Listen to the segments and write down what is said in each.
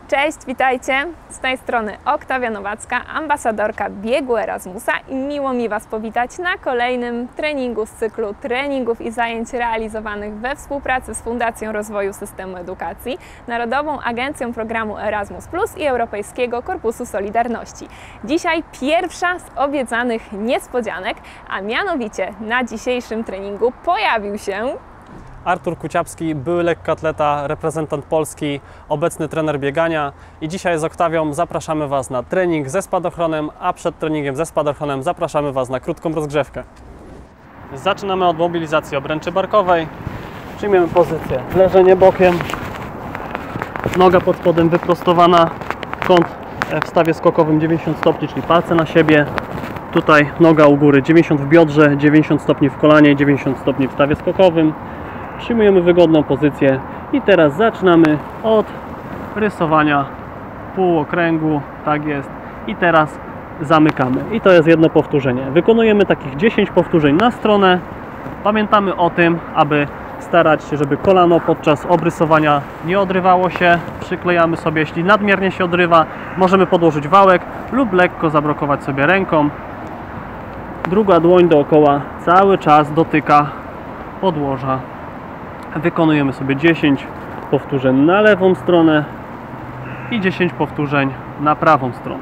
Cześć, witajcie! Z tej strony Oktawia Nowacka, ambasadorka biegu Erasmusa i miło mi Was powitać na kolejnym treningu z cyklu treningów i zajęć realizowanych we współpracy z Fundacją Rozwoju Systemu Edukacji, Narodową Agencją Programu Erasmus+ i Europejskiego Korpusu Solidarności. Dzisiaj pierwsza z obiecanych niespodzianek, a mianowicie na dzisiejszym treningu pojawił się Artur Kuciapski, były lekkoatleta, reprezentant Polski, obecny trener biegania i dzisiaj z Oktawią zapraszamy Was na trening ze spadochronem, a przed treningiem ze spadochronem zapraszamy Was na krótką rozgrzewkę. Zaczynamy od mobilizacji obręczy barkowej. Przyjmiemy pozycję leżenie bokiem, noga pod spodem wyprostowana, kąt w stawie skokowym 90 stopni, czyli palce na siebie. Tutaj noga u góry, 90 w biodrze, 90 stopni w kolanie, 90 stopni w stawie skokowym. Przyjmujemy wygodną pozycję i teraz zaczynamy od rysowania półokręgu, tak jest, i teraz zamykamy i to jest jedno powtórzenie. Wykonujemy takich 10 powtórzeń na stronę. Pamiętamy o tym, aby starać się, żeby kolano podczas obrysowania nie odrywało się. Przyklejamy sobie, jeśli nadmiernie się odrywa, możemy podłożyć wałek lub lekko zablokować sobie ręką. Druga dłoń dookoła cały czas dotyka podłoża. Wykonujemy sobie 10 powtórzeń na lewą stronę i 10 powtórzeń na prawą stronę.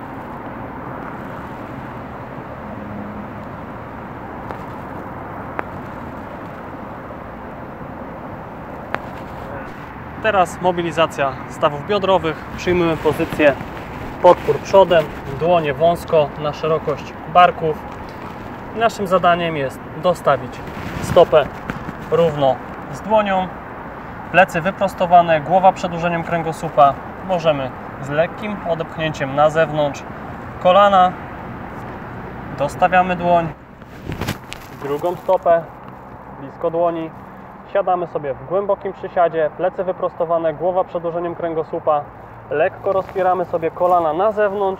Teraz mobilizacja stawów biodrowych. Przyjmujemy pozycję podpór przodem, dłonie wąsko na szerokość barków. Naszym zadaniem jest dostawić stopę równo z dłonią, plecy wyprostowane, głowa przedłużeniem kręgosłupa. Możemy z lekkim odepchnięciem na zewnątrz kolana. Dostawiamy dłoń, drugą stopę blisko dłoni. Siadamy sobie w głębokim przysiadzie, plecy wyprostowane, głowa przedłużeniem kręgosłupa. Lekko rozpieramy sobie kolana na zewnątrz.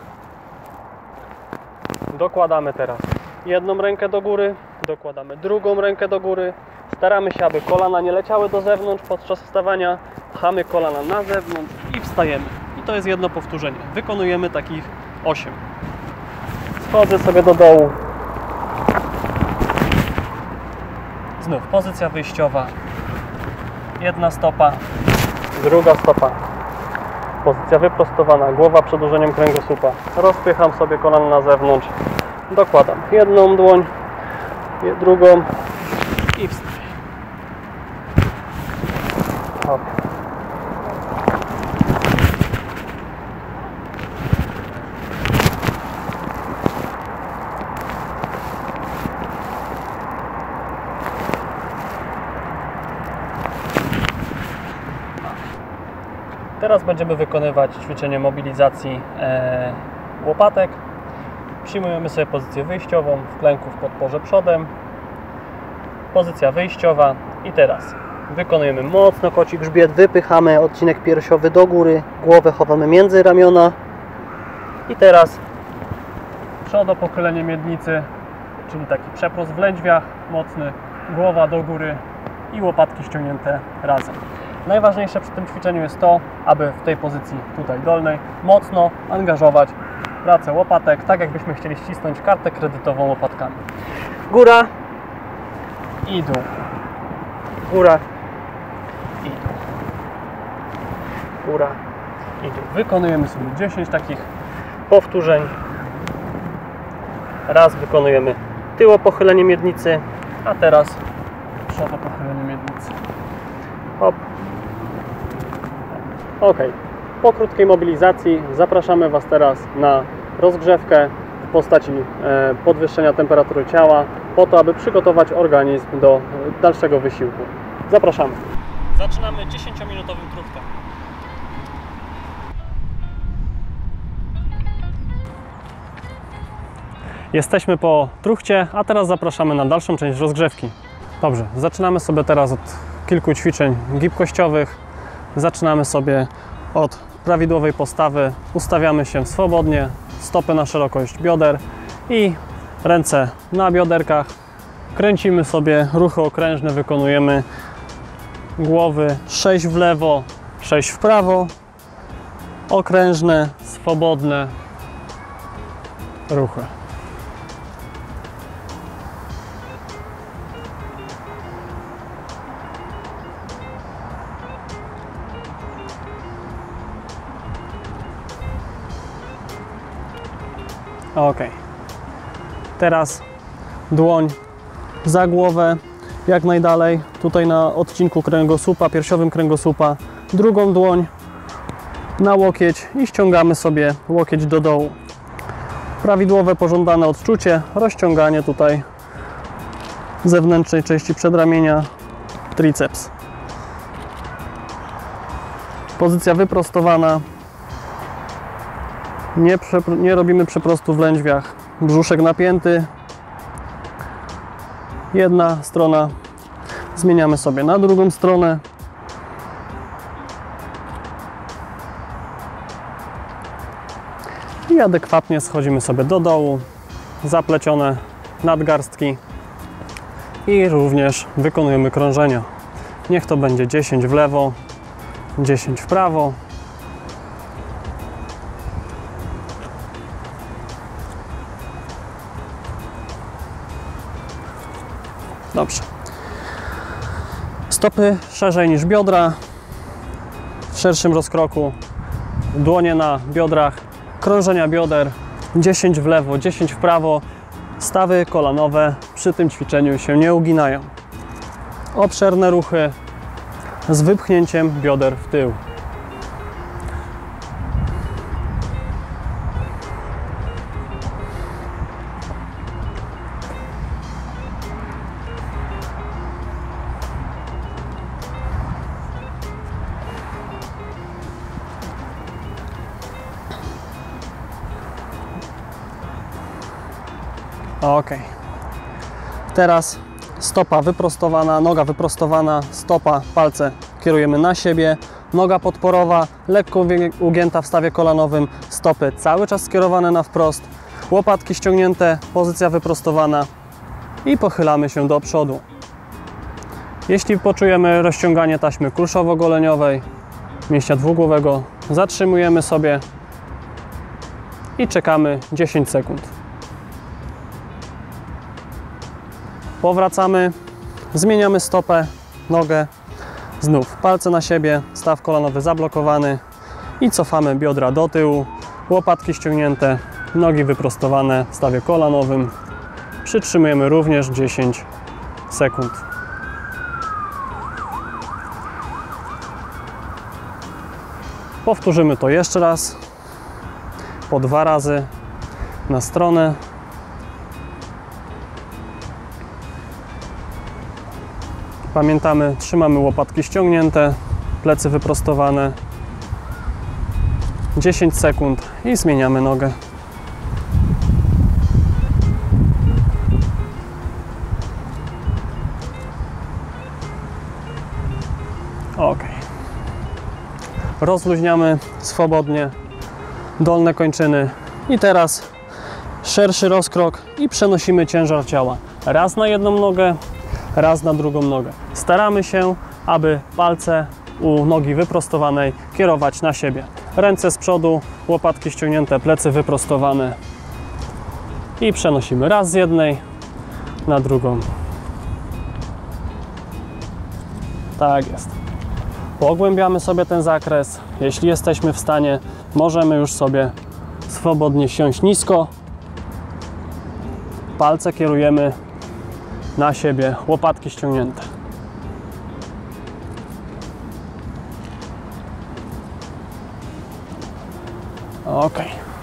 Dokładamy teraz jedną rękę do góry, dokładamy drugą rękę do góry. Staramy się, aby kolana nie leciały do zewnątrz podczas wstawania. Pchamy kolana na zewnątrz i wstajemy. I to jest jedno powtórzenie. Wykonujemy takich 8. Schodzę sobie do dołu. Znów pozycja wyjściowa. Jedna stopa, druga stopa. Pozycja wyprostowana, głowa przedłużeniem kręgosłupa. Rozpycham sobie kolana na zewnątrz. Dokładam jedną dłoń, drugą i wstaję. Okay. Teraz będziemy wykonywać ćwiczenie mobilizacji łopatek. Przyjmujemy sobie pozycję wyjściową, w klęku w podporze przodem. Pozycja wyjściowa i teraz wykonujemy mocno koci grzbiet, wypychamy odcinek piersiowy do góry, głowę chowamy między ramiona i teraz przodopochylenie miednicy, czyli taki przeprost w lędźwiach mocny, głowa do góry i łopatki ściągnięte razem. Najważniejsze przy tym ćwiczeniu jest to, aby w tej pozycji tutaj dolnej mocno angażować pracę łopatek, tak jakbyśmy chcieli ścisnąć kartę kredytową łopatkami. Góra i dół. Góra i dół. Góra i dół. Wykonujemy sobie 10 takich powtórzeń. Raz wykonujemy tyłopochylenie miednicy, a teraz przodopochylenie miednicy. Hop. Ok. Po krótkiej mobilizacji zapraszamy Was teraz na rozgrzewkę w postaci podwyższenia temperatury ciała, po to, aby przygotować organizm do dalszego wysiłku. Zapraszamy. Zaczynamy 10-minutowym truchtem. Jesteśmy po truchcie, a teraz zapraszamy na dalszą część rozgrzewki. Dobrze, zaczynamy sobie teraz od kilku ćwiczeń gibkościowych. Zaczynamy sobie od prawidłowej postawy. Ustawiamy się swobodnie, stopy na szerokość bioder i ręce na bioderkach. Kręcimy sobie ruchy okrężne, wykonujemy głowy 6 w lewo, 6 w prawo okrężne, swobodne ruchy. Ok. Teraz dłoń za głowę, jak najdalej, tutaj na odcinku kręgosłupa, piersiowym kręgosłupa, drugą dłoń na łokieć i ściągamy sobie łokieć do dołu. Prawidłowe, pożądane odczucie, rozciąganie tutaj zewnętrznej części przedramienia, triceps. Pozycja wyprostowana. Nie robimy przeprostu w lędźwiach. Brzuszek napięty. Jedna strona. Zmieniamy sobie na drugą stronę. I adekwatnie schodzimy sobie do dołu. Zaplecione nadgarstki. I również wykonujemy krążenia. Niech to będzie 10 w lewo, 10 w prawo. Dobrze. Stopy szerzej niż biodra, w szerszym rozkroku, dłonie na biodrach, krążenia bioder, 10 w lewo, 10 w prawo, stawy kolanowe przy tym ćwiczeniu się nie uginają. Obszerne ruchy z wypchnięciem bioder w tył. Ok. Teraz stopa wyprostowana, noga wyprostowana, stopa, palce kierujemy na siebie, noga podporowa, lekko ugięta w stawie kolanowym, stopy cały czas skierowane na wprost, łopatki ściągnięte, pozycja wyprostowana i pochylamy się do przodu. Jeśli poczujemy rozciąganie taśmy kulszowo-goleniowej, mięśnia dwugłowego, zatrzymujemy sobie i czekamy 10 sekund. Powracamy, zmieniamy stopę, nogę, znów palce na siebie, staw kolanowy zablokowany i cofamy biodra do tyłu, łopatki ściągnięte, nogi wyprostowane w stawie kolanowym. Przytrzymujemy również 10 sekund. Powtórzymy to jeszcze raz, po 2 razy na stronę. Pamiętamy, trzymamy łopatki ściągnięte, plecy wyprostowane. 10 sekund i zmieniamy nogę. Ok. Rozluźniamy swobodnie dolne kończyny i teraz szerszy rozkrok i przenosimy ciężar ciała raz na jedną nogę, raz na drugą nogę. Staramy się, aby palce u nogi wyprostowanej kierować na siebie. Ręce z przodu, łopatki ściągnięte, plecy wyprostowane. I przenosimy raz z jednej na drugą. Tak jest. Pogłębiamy sobie ten zakres. Jeśli jesteśmy w stanie, możemy już sobie swobodnie siąść nisko. Palce kierujemy na siebie, łopatki ściągnięte. Ok.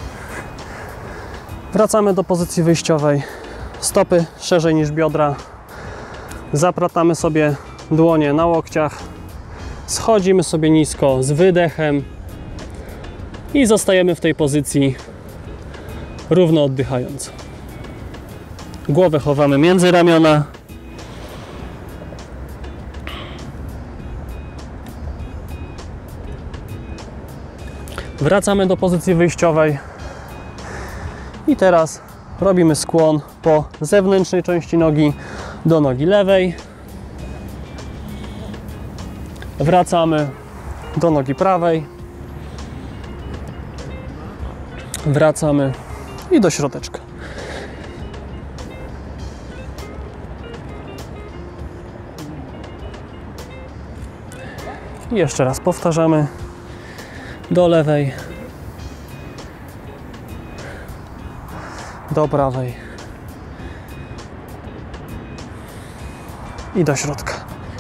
Wracamy do pozycji wyjściowej. Stopy szerzej niż biodra. Zaplatamy sobie dłonie na łokciach. Schodzimy sobie nisko z wydechem i zostajemy w tej pozycji równo oddychając. Głowę chowamy między ramiona. Wracamy do pozycji wyjściowej i teraz robimy skłon po zewnętrznej części nogi do nogi lewej. Wracamy do nogi prawej. Wracamy i do środeczka. I jeszcze raz powtarzamy. Do lewej, do prawej i do środka.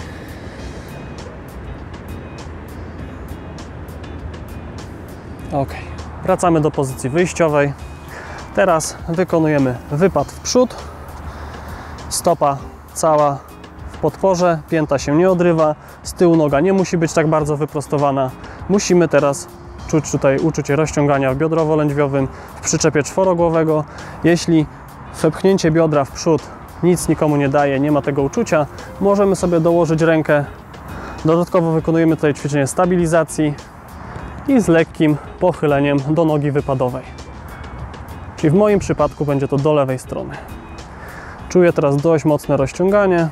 Ok, wracamy do pozycji wyjściowej. Teraz wykonujemy wypad w przód. Stopa cała w podporze, pięta się nie odrywa, z tyłu noga nie musi być tak bardzo wyprostowana. Musimy teraz czuć tutaj uczucie rozciągania w biodrowo-lędźwiowym, w przyczepie czworogłowego. Jeśli wepchnięcie biodra w przód nic nikomu nie daje, nie ma tego uczucia, możemy sobie dołożyć rękę. Dodatkowo wykonujemy tutaj ćwiczenie stabilizacji i z lekkim pochyleniem do nogi wypadowej. Czyli w moim przypadku będzie to do lewej strony. Czuję teraz dość mocne rozciąganie.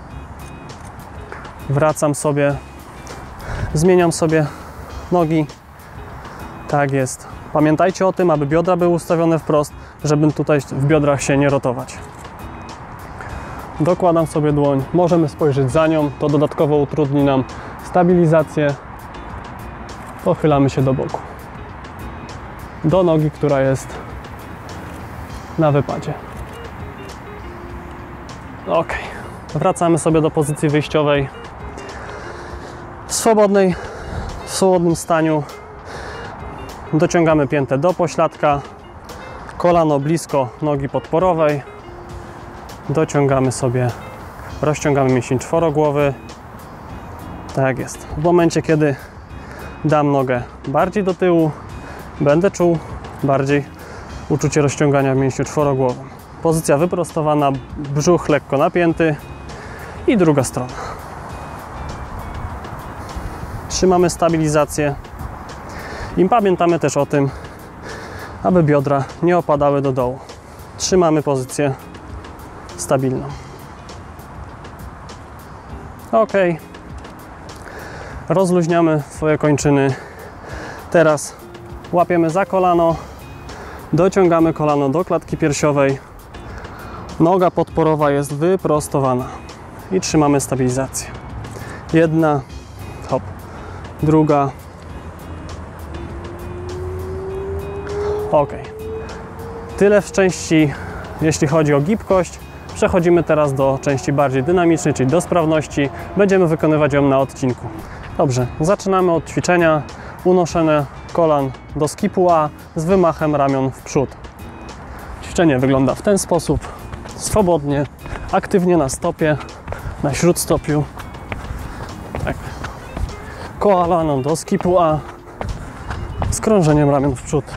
Wracam sobie, zmieniam sobie nogi. Tak jest. Pamiętajcie o tym, aby biodra były ustawione wprost, żeby tutaj w biodrach się nie rotować. Dokładam sobie dłoń, możemy spojrzeć za nią, to dodatkowo utrudni nam stabilizację. Pochylamy się do boku. Do nogi, która jest na wypadzie. Ok. Wracamy sobie do pozycji wyjściowej. W swobodnym staniu dociągamy piętę do pośladka, kolano blisko nogi podporowej, dociągamy sobie, rozciągamy mięsień czworogłowy. Tak jest. W momencie, kiedy dam nogę bardziej do tyłu, będę czuł bardziej uczucie rozciągania w mięśniu czworogłowym. Pozycja wyprostowana, brzuch lekko napięty i druga strona. Trzymamy stabilizację i pamiętamy też o tym, aby biodra nie opadały do dołu. Trzymamy pozycję stabilną. Ok. Rozluźniamy swoje kończyny. Teraz łapiemy za kolano, dociągamy kolano do klatki piersiowej. Noga podporowa jest wyprostowana i trzymamy stabilizację. Jedna, hop, druga. Ok. Tyle w części, jeśli chodzi o gibkość. Przechodzimy teraz do części bardziej dynamicznej, czyli do sprawności. Będziemy wykonywać ją na odcinku. Dobrze, zaczynamy od ćwiczenia unoszenia kolan do skipu A z wymachem ramion w przód. Ćwiczenie wygląda w ten sposób. Swobodnie, aktywnie na stopie, na śródstopiu. Tak. Kolano do skipu A z krążeniem ramion w przód.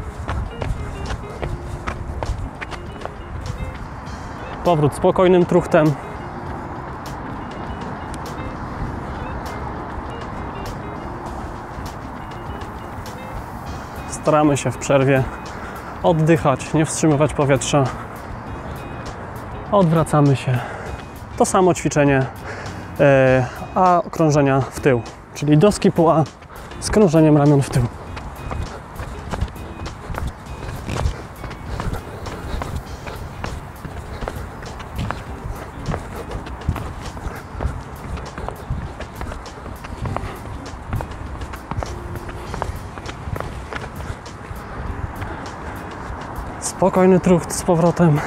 Powrót spokojnym truchtem. Staramy się w przerwie oddychać, nie wstrzymywać powietrza. Odwracamy się. To samo ćwiczenie, a krążenia w tył, czyli do skipu A z krążeniem ramion w tył. Spokojny trucht z powrotem.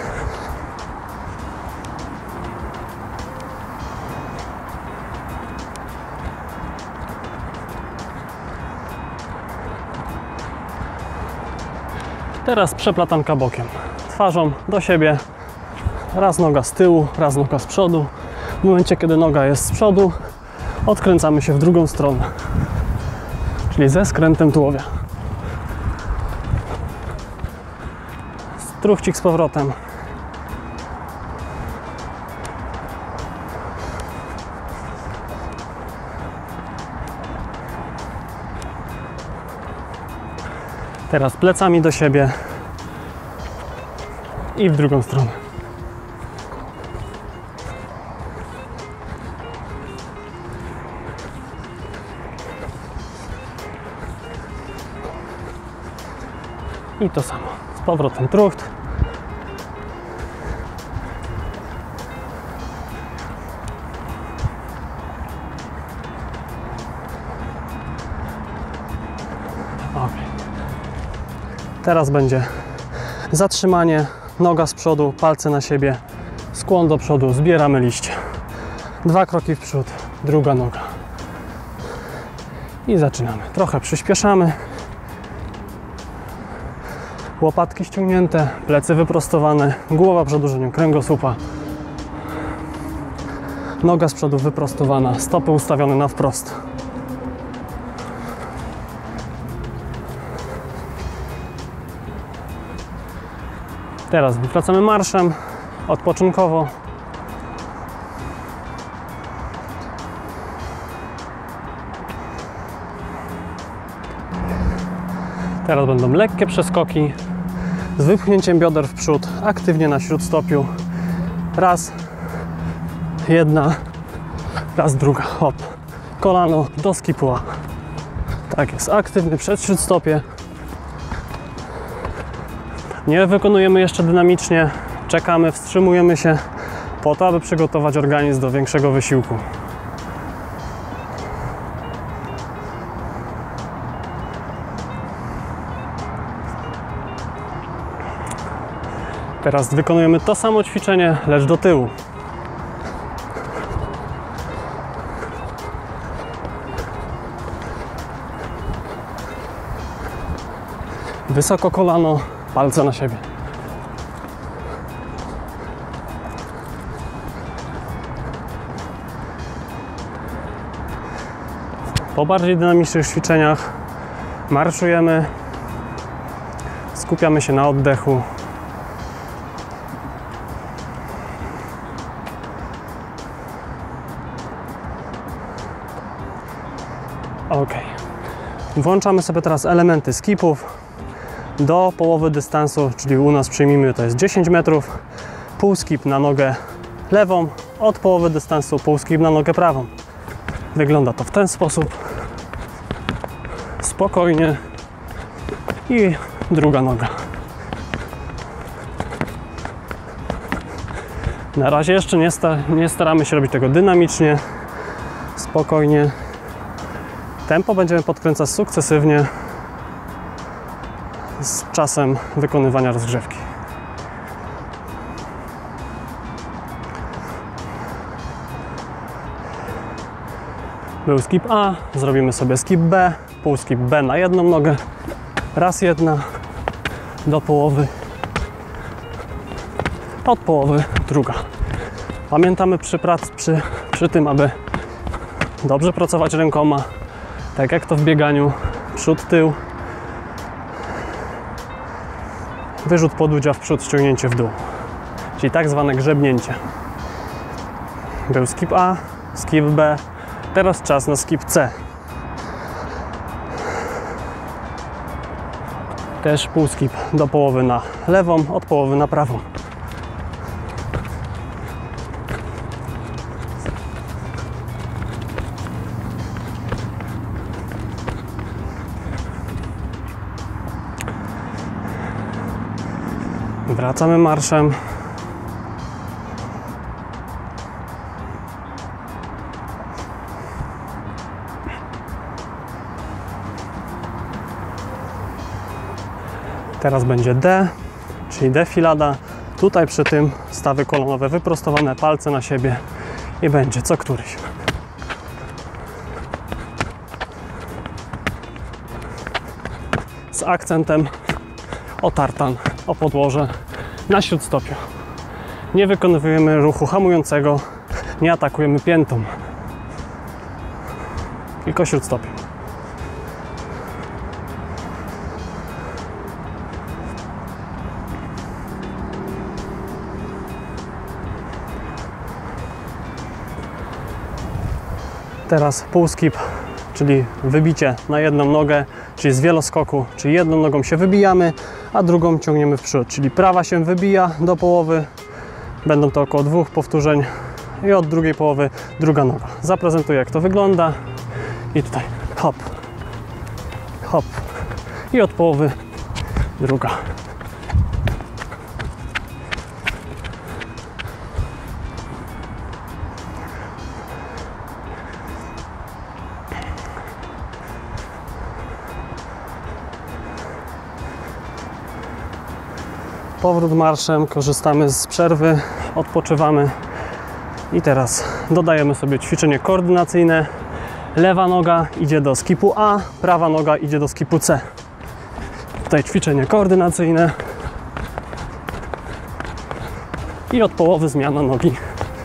Teraz przeplatanka bokiem. Twarzą do siebie. Raz noga z tyłu, raz noga z przodu. W momencie, kiedy noga jest z przodu, odkręcamy się w drugą stronę. Czyli ze skrętem tułowia. Truchcik z powrotem. Teraz plecami do siebie i w drugą stronę. I to samo. Z powrotem trucht. Ok. Teraz będzie zatrzymanie, noga z przodu, palce na siebie, skłon do przodu, zbieramy liście. 2 kroki w przód, druga noga. I zaczynamy. Trochę przyspieszamy. Łopatki ściągnięte, plecy wyprostowane, głowa przed uderzeniem kręgosłupa. Noga z przodu wyprostowana, stopy ustawione na wprost. Teraz wracamy marszem, odpoczynkowo. Teraz będą lekkie przeskoki z wypchnięciem bioder w przód, aktywnie na śródstopiu. Raz, jedna, raz, druga, hop. Kolano do skipuła. Tak jest, aktywny przed śródstopie. Nie wykonujemy jeszcze dynamicznie, czekamy, wstrzymujemy się po to, aby przygotować organizm do większego wysiłku. Teraz wykonujemy to samo ćwiczenie, lecz do tyłu. Wysoko kolano, palce na siebie. Po bardziej dynamicznych ćwiczeniach marszujemy, skupiamy się na oddechu. Ok. Włączamy sobie teraz elementy skipów do połowy dystansu, czyli u nas przyjmijmy to jest 10 metrów, pół skip na nogę lewą, od połowy dystansu pół skip na nogę prawą. Wygląda to w ten sposób. Spokojnie. I druga noga. Na razie jeszcze nie staramy się robić tego dynamicznie. Spokojnie. Tempo będziemy podkręcać sukcesywnie z czasem wykonywania rozgrzewki. Był skip A, zrobimy sobie skip B, pół skip B na jedną nogę, raz jedna, do połowy, od połowy druga. Pamiętamy przy tym, aby dobrze pracować rękoma, tak jak to w bieganiu, przód, tył, wyrzut podudzia w przód, ściągnięcie w dół, czyli tak zwane grzebnięcie. Był skip A, skip B, teraz czas na skip C. Też pół skip do połowy na lewą, od połowy na prawą. Wracamy marszem. Teraz będzie D, czyli defilada. Tutaj przy tym stawy kolonowe wyprostowane, palce na siebie i będzie co któryś. Z akcentem o tartan, o podłoże na śródstopiu. Nie wykonujemy ruchu hamującego, nie atakujemy piętą, tylko śródstopiem. Teraz pół skip, czyli wybicie na jedną nogę, czyli z wieloskoku, czyli jedną nogą się wybijamy, a drugą ciągniemy w przód, czyli prawa się wybija do połowy, będą to około 2 powtórzeń i od drugiej połowy druga noga. Zaprezentuję, jak to wygląda i tutaj hop, hop i od połowy druga. Powrót marszem, korzystamy z przerwy, odpoczywamy i teraz dodajemy sobie ćwiczenie koordynacyjne. Lewa noga idzie do skipu A, prawa noga idzie do skipu C. Tutaj ćwiczenie koordynacyjne i od połowy zmiana nogi.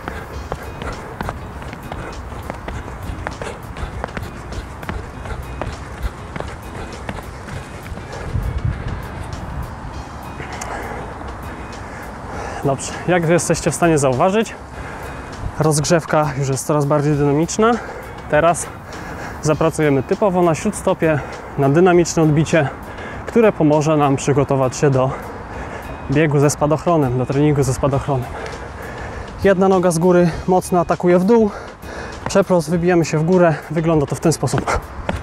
Dobrze, jak jesteście w stanie zauważyć, rozgrzewka już jest coraz bardziej dynamiczna. Teraz zapracujemy typowo na śródstopie, na dynamiczne odbicie, które pomoże nam przygotować się do biegu ze spadochronem, do treningu ze spadochronem. Jedna noga z góry mocno atakuje w dół, przeprost, wybijemy się w górę, wygląda to w ten sposób.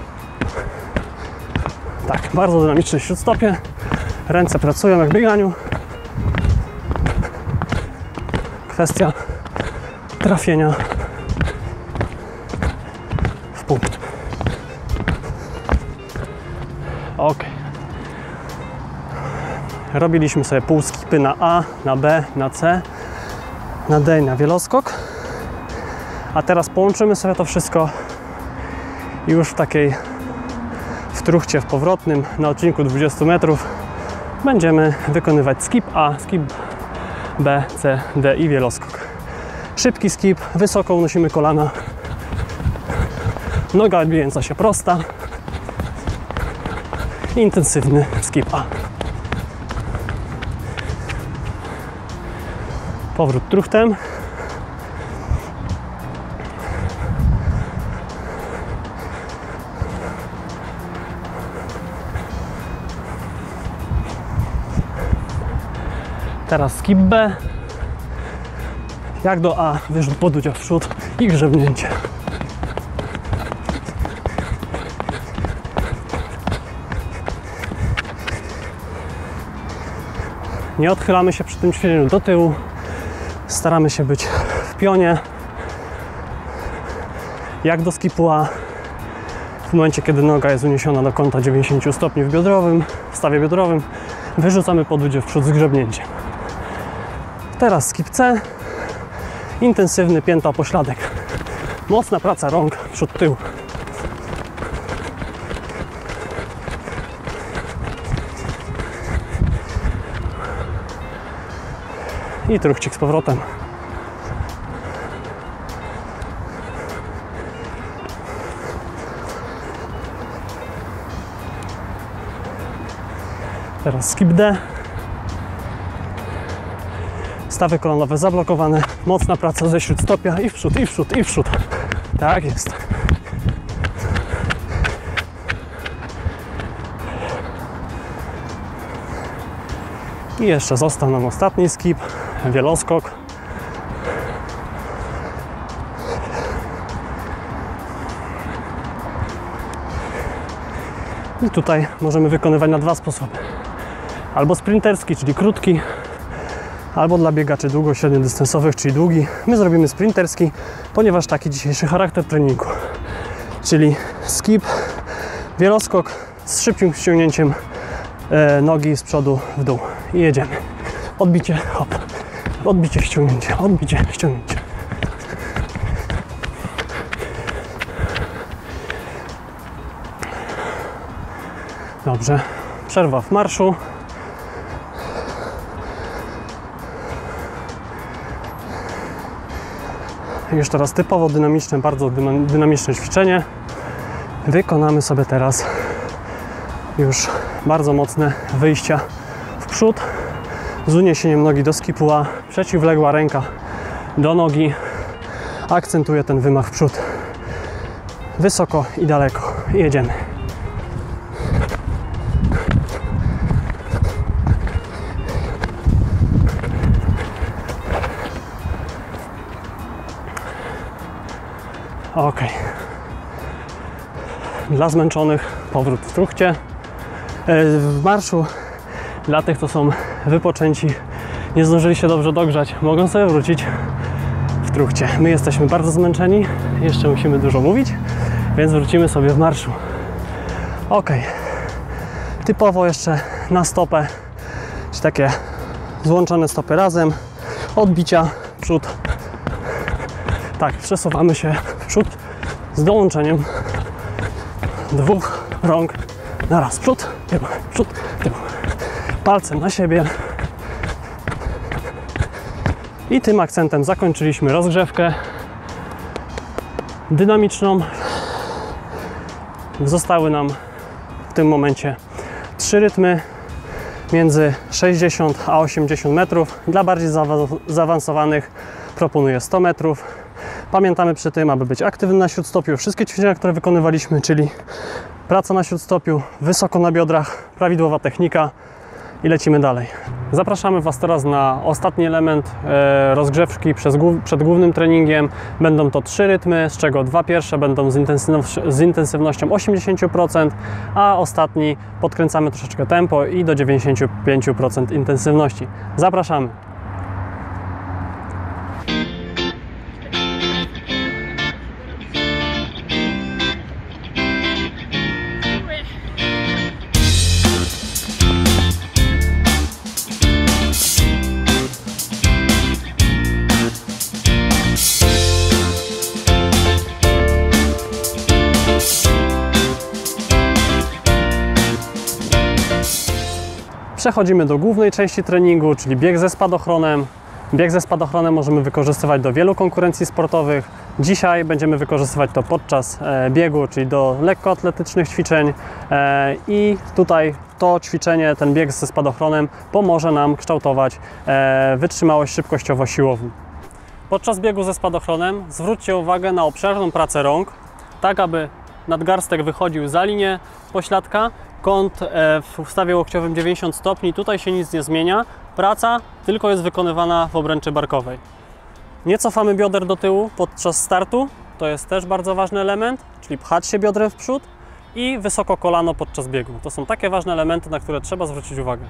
Tak, bardzo dynamiczne śródstopie, ręce pracują jak w bieganiu. Kwestia trafienia w punkt. Ok. Robiliśmy sobie pół skipy na A, na B, na C, na D i na wieloskok. A teraz połączymy sobie to wszystko i już w truchcie w powrotnym na odcinku 20 metrów będziemy wykonywać skip A, skip B, C, D i wieloskok. Szybki skip, wysoko unosimy kolana, noga odbijająca się prosta, intensywny skip A. Powrót truchtem. Teraz skip B. Jak do A, wyrzut poducia w przód i grzebnięcie. Nie odchylamy się przy tym ćwiczeniu do tyłu. Staramy się być w pionie. Jak do skipu A. W momencie, kiedy noga jest uniesiona do kąta 90 stopni w stawie biodrowym, wyrzucamy podudzie w przód z grzebnięciem. Teraz skip C. Intensywny pięta o pośladek. Mocna praca rąk przód-tył. I truchcik z powrotem. Teraz skip D. Stawy kolanowe zablokowane. Mocna praca ze śródstopia i w przód, i w przód, i w przód. Tak jest. I jeszcze został nam ostatni skip, wieloskok. I tutaj możemy wykonywać na dwa sposoby. Albo sprinterski, czyli krótki, albo dla biegaczy długo-średniodystansowych, czyli długi. My zrobimy sprinterski, ponieważ taki dzisiejszy charakter treningu. Czyli skip, wieloskok z szybkim ściągnięciem nogi z przodu w dół. I jedziemy. Odbicie, hop. Odbicie, ściągnięcie, odbicie, ściągnięcie. Dobrze. Przerwa w marszu. Już teraz typowo dynamiczne, bardzo dynamiczne ćwiczenie. Wykonamy sobie teraz już bardzo mocne wyjścia w przód z uniesieniem nogi do skipu A. Przeciwległa ręka do nogi akcentuje ten wymach w przód. Wysoko i daleko. I jedziemy. Ok. Dla zmęczonych powrót w truchcie, w marszu Dla tych, co są wypoczęci, nie zdążyli się dobrze dogrzać, mogą sobie wrócić w truchcie. My jesteśmy bardzo zmęczeni, jeszcze musimy dużo mówić, więc wrócimy sobie w marszu. Ok, typowo jeszcze na stopę, czyli takie złączone stopy razem, odbicia, przód. Tak, przesuwamy się w przód z dołączeniem dwóch rąk na raz. Przód, tył. Palcem na siebie. I tym akcentem zakończyliśmy rozgrzewkę dynamiczną. Zostały nam w tym momencie 3 rytmy między 60 a 80 metrów. Dla bardziej zaawansowanych proponuję 100 metrów. Pamiętamy przy tym, aby być aktywnym na śródstopiu. Wszystkie ćwiczenia, które wykonywaliśmy, czyli praca na śródstopiu, wysoko na biodrach, prawidłowa technika i lecimy dalej. Zapraszamy Was teraz na ostatni element rozgrzewki przed głównym treningiem. Będą to 3 rytmy, z czego 2 pierwsze będą z intensywnością 80%, a ostatni podkręcamy troszeczkę tempo i do 95% intensywności. Zapraszamy! Przechodzimy do głównej części treningu, czyli bieg ze spadochronem. Bieg ze spadochronem możemy wykorzystywać do wielu konkurencji sportowych. Dzisiaj będziemy wykorzystywać to podczas biegu, czyli do lekkoatletycznych ćwiczeń i tutaj to ćwiczenie, ten bieg ze spadochronem pomoże nam kształtować wytrzymałość szybkościowo-siłową. Podczas biegu ze spadochronem zwróćcie uwagę na obszerną pracę rąk, tak aby nadgarstek wychodził za linię pośladka, kąt w ustawie łokciowym 90 stopni, tutaj się nic nie zmienia, praca tylko jest wykonywana w obręczy barkowej. Nie cofamy bioder do tyłu podczas startu, to jest też bardzo ważny element, czyli pchać się biodrem w przód i wysoko kolano podczas biegu. To są takie ważne elementy, na które trzeba zwrócić uwagę.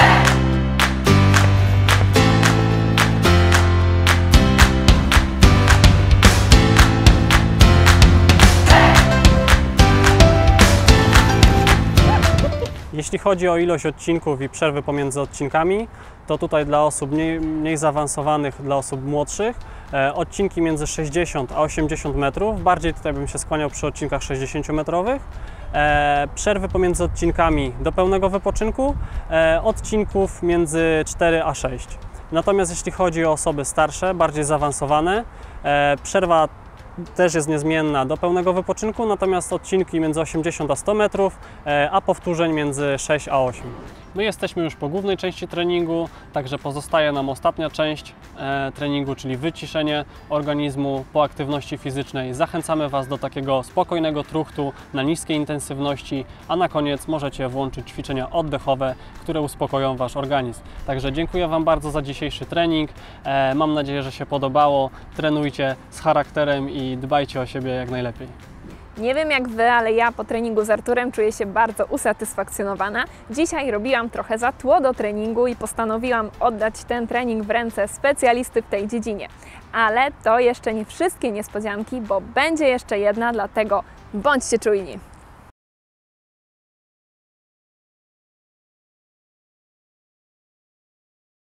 Jeśli chodzi o ilość odcinków i przerwy pomiędzy odcinkami, to tutaj dla osób mniej zaawansowanych, dla osób młodszych, odcinki między 60 a 80 metrów, bardziej tutaj bym się skłaniał przy odcinkach 60-metrowych, przerwy pomiędzy odcinkami do pełnego wypoczynku, odcinków między 4 a 6. Natomiast jeśli chodzi o osoby starsze, bardziej zaawansowane, przerwa też jest niezmienna do pełnego wypoczynku, natomiast odcinki między 80 a 100 metrów, a powtórzeń między 6 a 8. My jesteśmy już po głównej części treningu, także pozostaje nam ostatnia część treningu, czyli wyciszenie organizmu po aktywności fizycznej. Zachęcamy Was do takiego spokojnego truchtu na niskiej intensywności, a na koniec możecie włączyć ćwiczenia oddechowe, które uspokoją Wasz organizm. Także dziękuję Wam bardzo za dzisiejszy trening. Mam nadzieję, że się podobało. Trenujcie z charakterem i dbajcie o siebie jak najlepiej. Nie wiem jak Wy, ale ja po treningu z Arturem czuję się bardzo usatysfakcjonowana. Dzisiaj robiłam trochę za tło do treningu i postanowiłam oddać ten trening w ręce specjalisty w tej dziedzinie. Ale to jeszcze nie wszystkie niespodzianki, bo będzie jeszcze jedna, dlatego bądźcie czujni.